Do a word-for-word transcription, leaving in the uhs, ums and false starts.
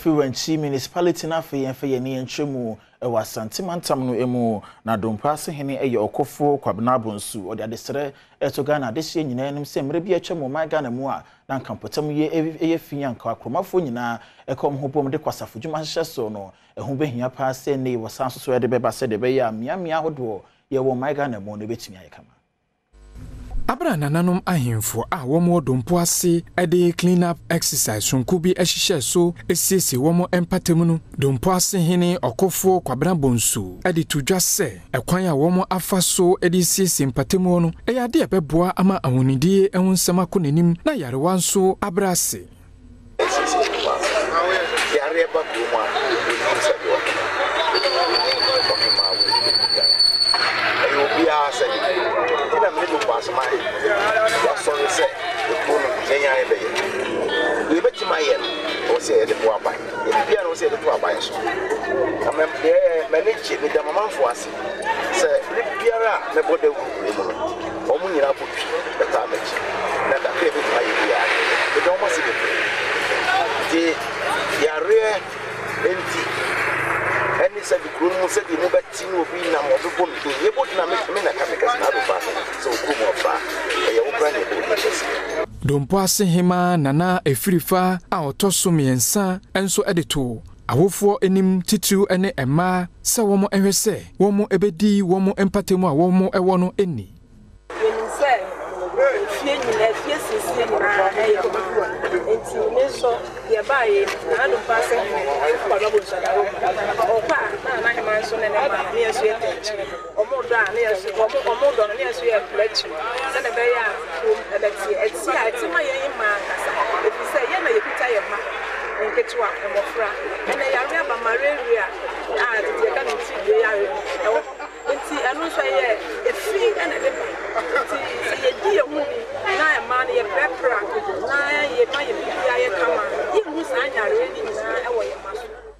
Fiwanchi municipality na fe yen fe yen ntwemu e wasante mantam no emu na dompa se hene eye okofo kwabena bonsu ode adesere eto Ghana de hye nyina enim se mre bi atwemu ma Ghana mu a na nkampotam ye eye fianka akromafo nyina ekom hobom de kwasafo dwuma hye so no ehu behia pa se ne wasanso so de beba se de be ya miamia hodo ye wo ma Ghana mu no betimi ayekama Abra nananom ahemfo a womo dompo ase ede clean up exercise sonku bi ehihye so esiese womo empatemu no dompo ase hene okofo kwabena bonsu ede tudwa se ekwan a womo afa so ede siese empatemu no eyade ebeboa ama ahonidie ehun nsema konanim na yarewa nso abra ase yare ba kuma ayo bia se ina me do pass my ya so se e ko no kenya e be ye be ti my ye o se e de po abai e bia no se e de po abai so amem de manage me da mama fo ase se le biara me bode wu e mu no o mu nyira po twi be ta mechi na da ke be my bia e do mo se de de yare enti any said the groom said the mobile team will be now more people to able to make me na kameka na do fa so groom ofa e ye wo brand e dompo ase hema nana efirifa a otoso miensa enso edito awofo enim titiriu ene ema se womo ehwese womo ebedi womo empatemu a womo ewo no eni yense fie nyina fie sisi nyina eyo enti ne so ye bae na do passe kwa do so opa na na hema so ne ne ma ne yeso ye techi omodo a ne yeso omodo no ne yeso ye plechi se ne be ya eleti eti a eti ma ye ma kasa ebi se ye na ye pita ye ma nketwa emofra ene yare aba malaria a de ye ka ne ti de yare enti anu so ye efi ene de enti se ye di ye hu na e ma ne ye prepra na ye ma ye bia ye kama ye hu sa nyare ni na e wo ye ma so